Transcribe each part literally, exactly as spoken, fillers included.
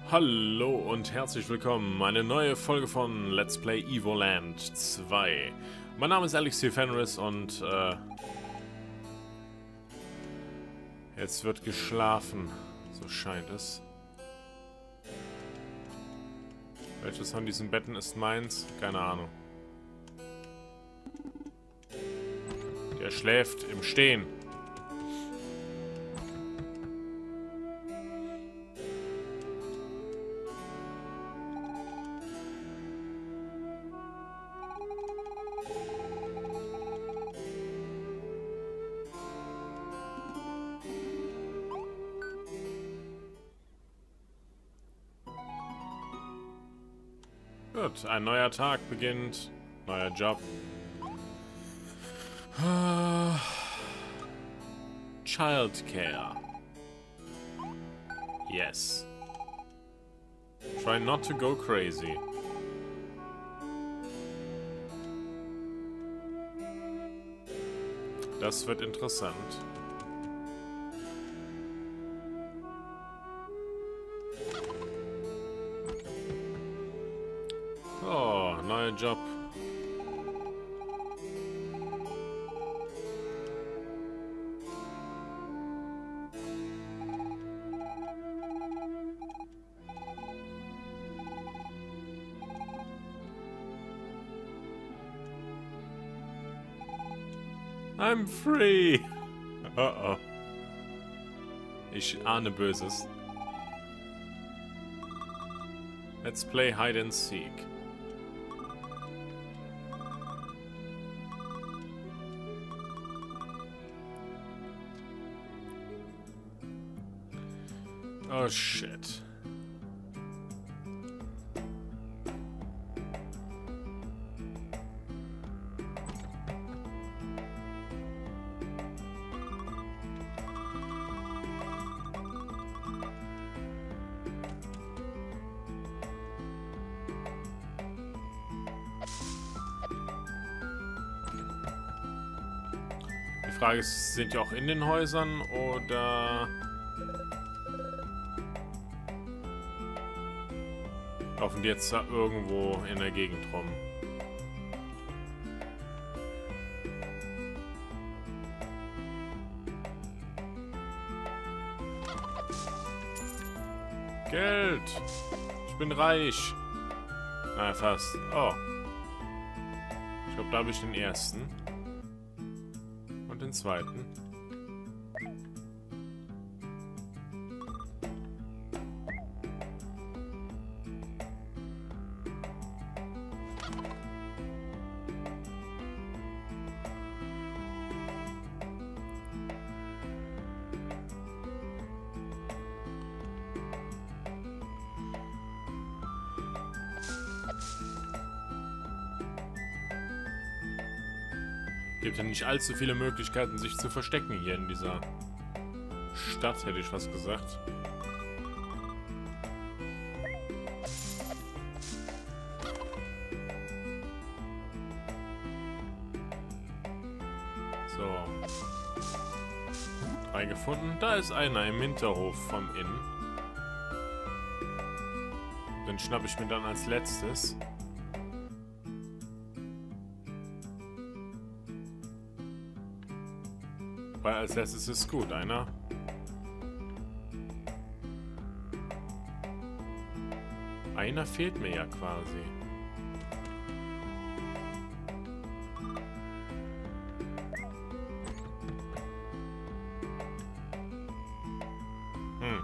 Hallo und herzlich willkommen, eine neue Folge von Let's Play Evoland zwei. Mein Name ist Elixir Fenris und äh, jetzt wird geschlafen, so scheint es. Welches von diesen Betten ist meins? Keine Ahnung. Der schläft im Stehen. Gut, ein neuer Tag beginnt. Neuer Job. Childcare. Yes. Try not to go crazy. Das wird interessant. Oh, neuer Job. I'm free. Oh oh. Ich ahne Böses. Let's play hide and seek. Oh shit. Die Frage ist, sind die auch in den Häusern oder laufen die jetzt da irgendwo in der Gegend rum? Geld! Ich bin reich! Na, fast. Oh. Ich glaube, da habe ich den ersten. Und den zweiten. Gibt ja nicht allzu viele Möglichkeiten, sich zu verstecken hier in dieser Stadt, hätte ich fast gesagt. So. Drei gefunden. Da ist einer im Hinterhof vom Inn. Den schnappe ich mir dann als letztes. Weil als letztes ist gut, einer. Einer fehlt mir ja quasi. Hm.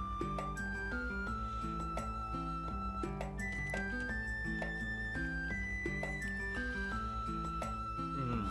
Hm.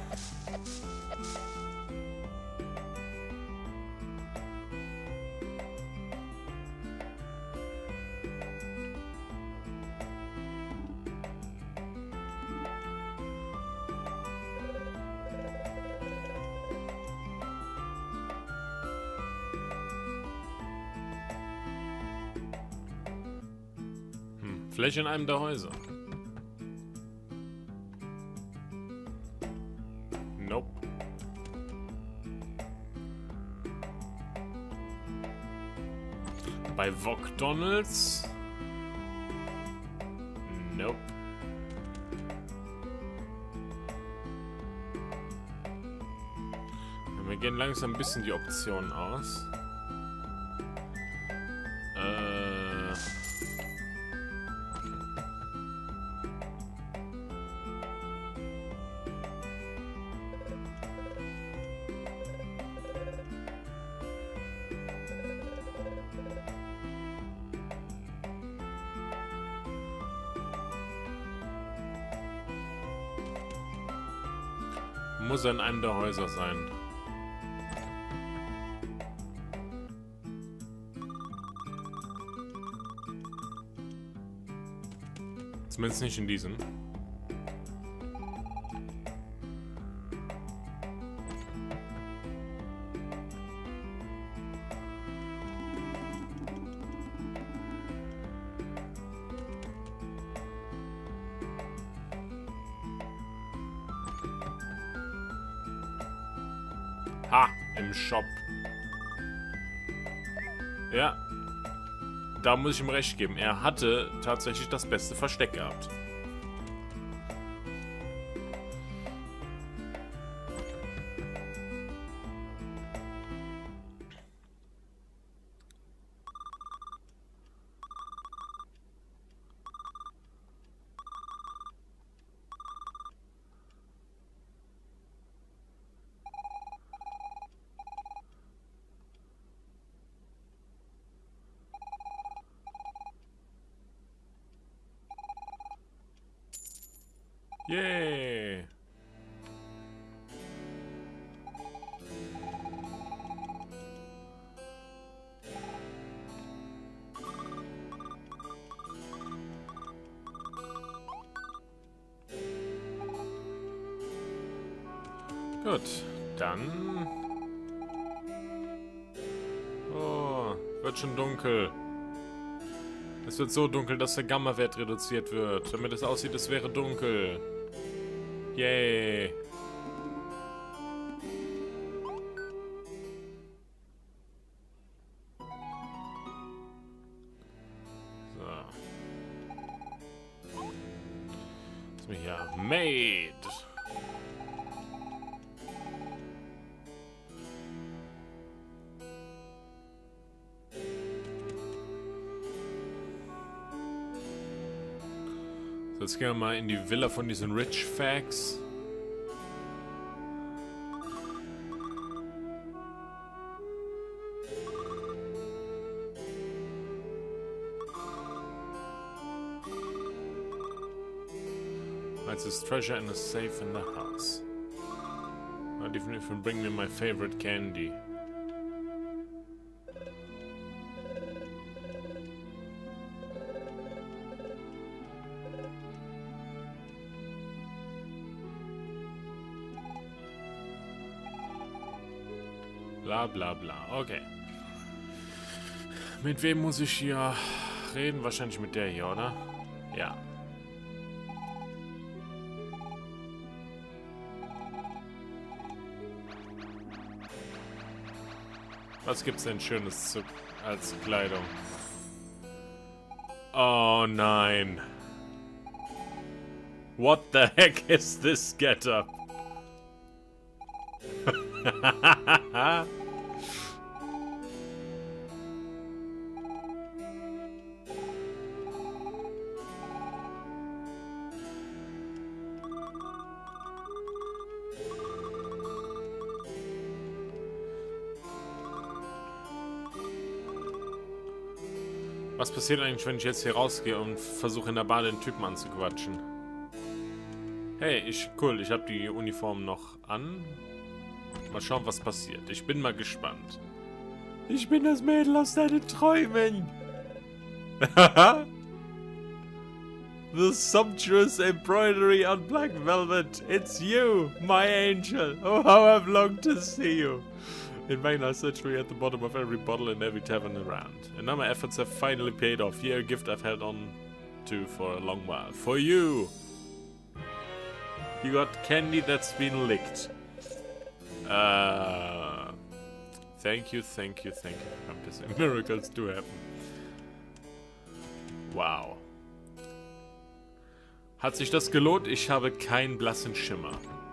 Vielleicht in einem der Häuser. Nope. Bei Vokdonalds Nope. Wir gehen langsam ein bisschen die Optionen aus. Äh. Muss in einem der Häuser sein. Zumindest nicht in diesem. Ha! Im Shop. Ja. Da muss ich ihm recht geben. Er hatte tatsächlich das beste Versteck gehabt. Yay! Gut, dann... Oh, wird schon dunkel. Es wird so dunkel, dass der Gamma-Wert reduziert wird, damit es aussieht, es wäre dunkel. Yay. So. Was mir hier made. So, jetzt gehen wir mal in die Villa von diesen Rich Fags. There's treasure in a safe in the house. Not even if you bring me my favorite candy. Bla bla bla. Okay. Mit wem muss ich hier reden? Wahrscheinlich mit der hier, oder? Ja. Was gibt's denn Schönes zu, als Kleidung? Oh nein. What the heck is this getup? Was passiert eigentlich, wenn ich jetzt hier rausgehe und versuche in der Bar den Typen anzuquatschen? Hey, ich, cool, ich habe die Uniform noch an. Mal schauen, was passiert. Ich bin mal gespannt. Ich bin das Mädel aus deinen Träumen. The sumptuous embroidery on black velvet. It's you, my angel. Oh, how I've longed to see you. In vain I searched for you at the bottom of every bottle and every tavern around. And now my efforts have finally paid off. Here, a gift I've held on to for a long while. For you! You got candy that's been licked. Uh, thank you, thank you, thank you. I'm just saying miracles do happen. Wow. Hat sich das gelohnt? Ich habe keinen blassen Schimmer.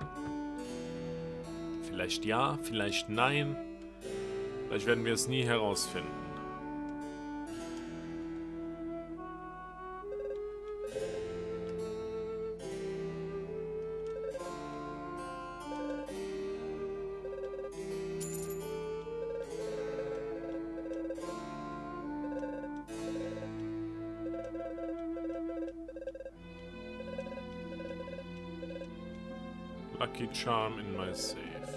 Vielleicht ja, vielleicht nein. Vielleicht werden wir es nie herausfinden. Lucky Charm in my safe.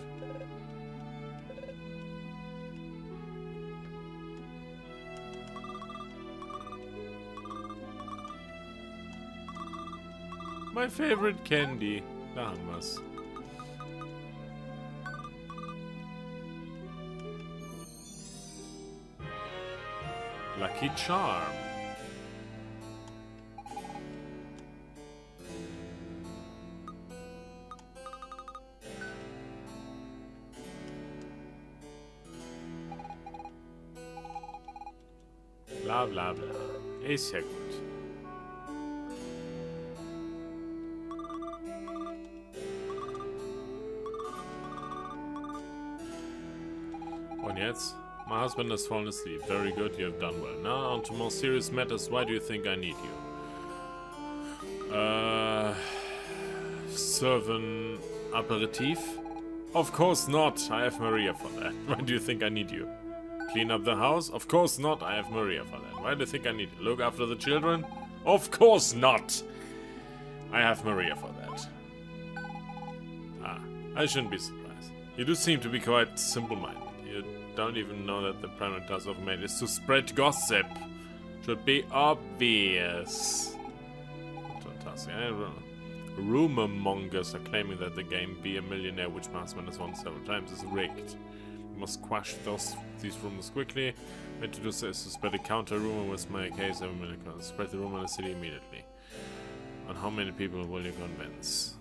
My favorite candy. Da haben wir's. Lucky Charm. Bla bla bla. Ist ja gut. Und jetzt? My husband has fallen asleep. Very good, you have done well. Now on to more serious matters. Why do you think I need you? Uh, serve an aperitif? Of course not. I have Maria for that. Why do you think I need you? Clean up the house? Of course not. I have Maria for that. Why do you think I need you? Look after the children? Of course not. I have Maria for that. Ah, I shouldn't be surprised. You do seem to be quite simple-minded. You don't even know that the primary task of man is to spread gossip. Should be obvious. Fantastic. Rumor mongers are claiming that the game Be a Millionaire, which my husband has won several times, is rigged. We must quash those these rumors quickly. Way to do so is to spread a counter rumor with my case every minute. Spread the rumor in the city immediately. And how many people will you convince?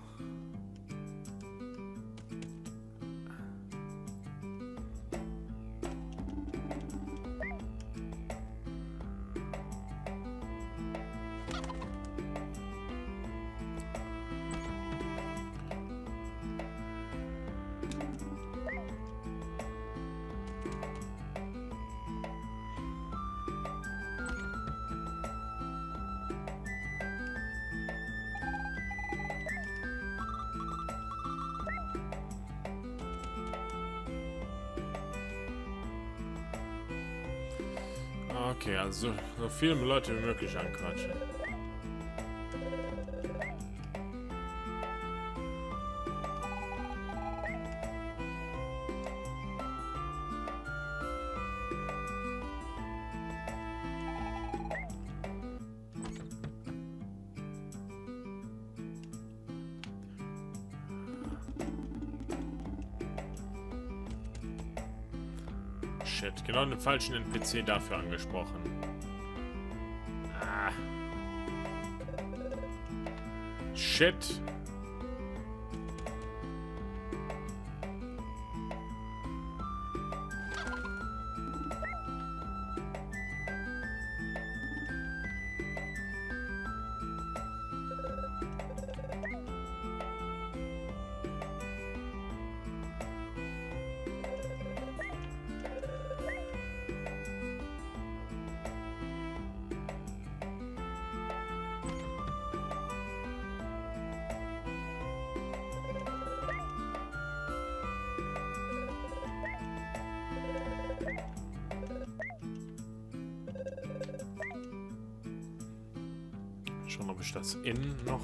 Okay, also so viele Leute wie möglich anquatschen. Shit, genau den falschen N P C dafür angesprochen. Ah. Shit. Schauen, ob ich das innen noch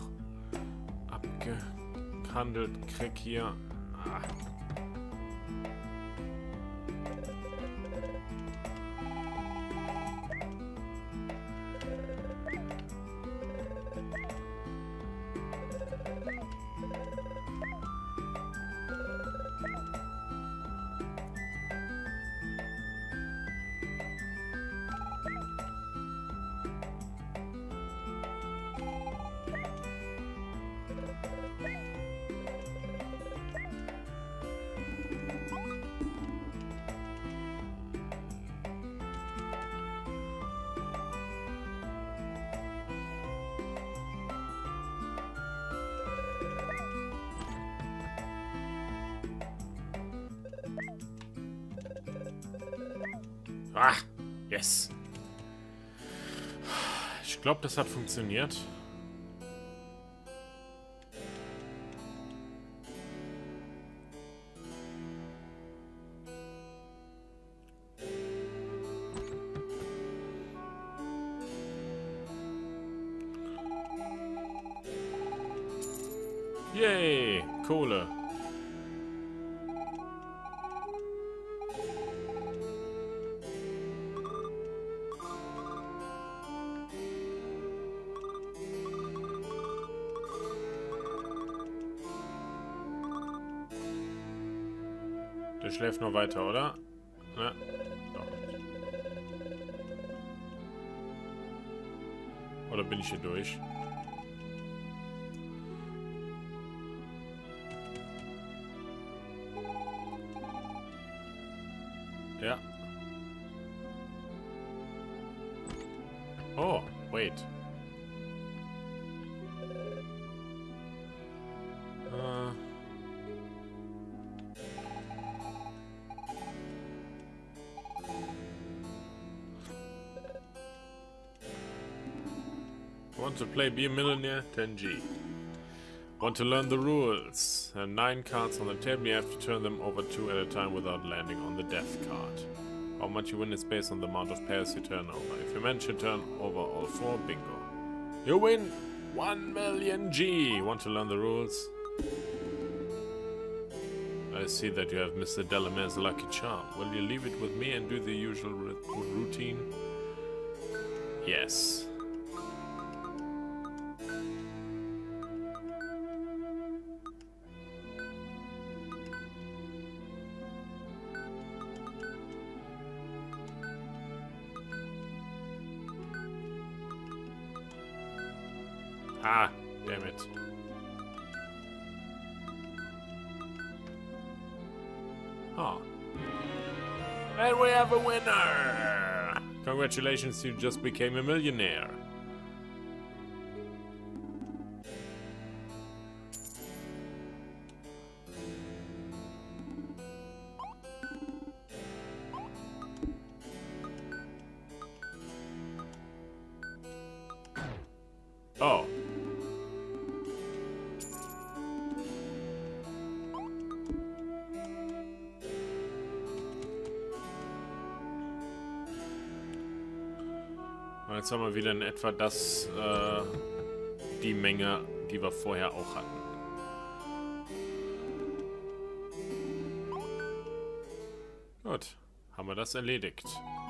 abgehandelt krieg hier. Ah. Ah, yes. Ich glaube, das hat funktioniert. Yay, Kohle. Der schläft noch weiter, oder? Ne? Doch nicht. Oder bin ich hier durch? Ja. Oh, wait. Äh. Want to play Be a Millionaire? ten G. Want to learn the rules? There are nine cards on the table. You have to turn them over two at a time without landing on the death card. How much you win is based on the amount of pairs you turn over. If you manage to turn over all four, bingo. You win one million G. Want to learn the rules? I see that you have Mister Delamere's lucky charm. Will you leave it with me and do the usual routine? Yes. Ah, damn it. Oh. And we have a winner! Congratulations, you just became a millionaire. Oh. Jetzt haben wir wieder in etwa das, äh, die Menge, die wir vorher auch hatten. Gut, haben wir das erledigt.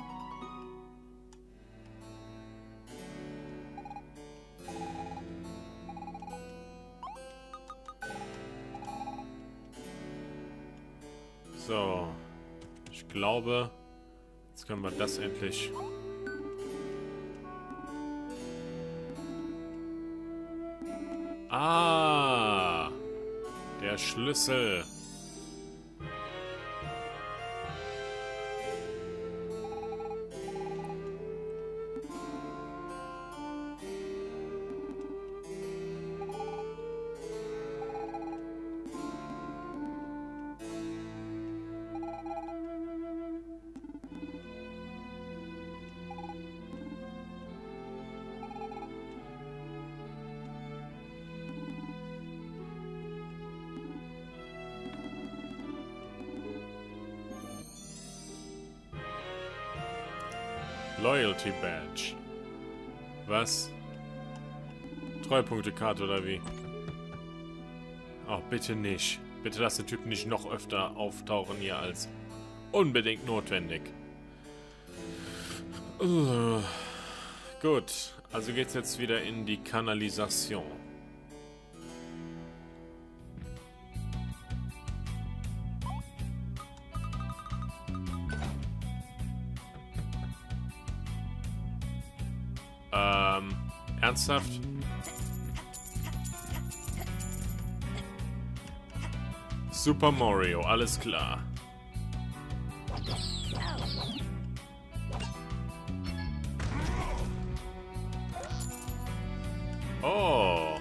So, ich glaube, jetzt können wir das endlich... Ah, der Schlüssel. Loyalty Badge. Was? Treupunktekarte oder wie? Oh, bitte nicht. Bitte lass den Typen nicht noch öfter auftauchen hier als unbedingt notwendig. Uh, gut, also geht's jetzt wieder in die Kanalisation. Ähm, ernsthaft? Super Mario, alles klar. Oh.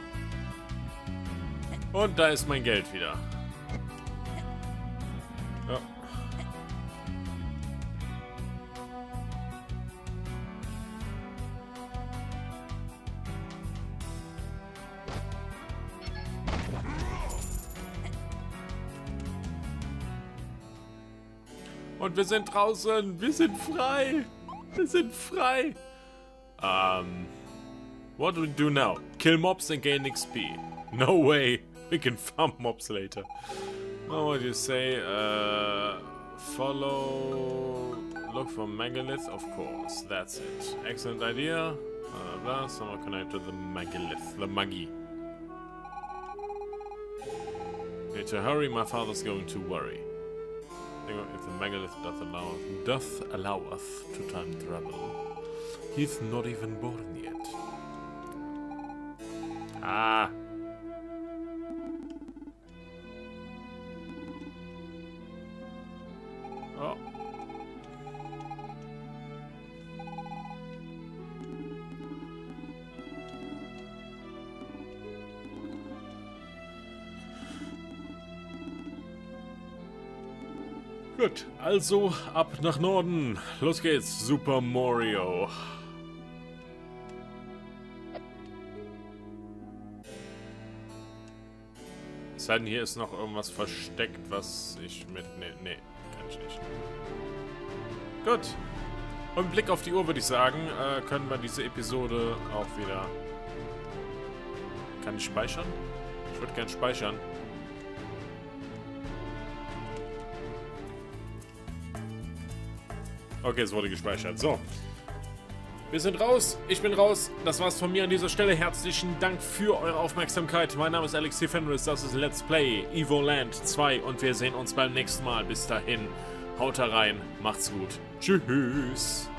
Und da ist mein Geld wieder. Ja. Und wir sind draußen. Wir sind frei. Wir sind frei. Um, what do we do now? Kill mobs and gain X P. No way. We can farm mobs later. Oh, what do you say? Uh, follow... Look for megalith, of course. That's it. Excellent idea. Blah, blah, blah. Someone connect to the megalith. The Magi. Need to hurry. My father's going to worry. If the megalith doth allow, doth allow us to time travel. He's not even born yet. Ah. Oh. Gut, also ab nach Norden. Los geht's, Super Mario. Es sei denn, hier ist noch irgendwas versteckt, was ich mit... Nee, nee, kann ich nicht. Gut. Und mit Blick auf die Uhr würde ich sagen, äh, können wir diese Episode auch wieder... Kann ich speichern? Ich würde gerne speichern. Okay, es wurde gespeichert. So. Wir sind raus. Ich bin raus. Das war's von mir an dieser Stelle. Herzlichen Dank für eure Aufmerksamkeit. Mein Name ist Alex T. Fenris. Das ist Let's Play Evoland zwei. Und wir sehen uns beim nächsten Mal. Bis dahin. Haut rein. Macht's gut. Tschüss.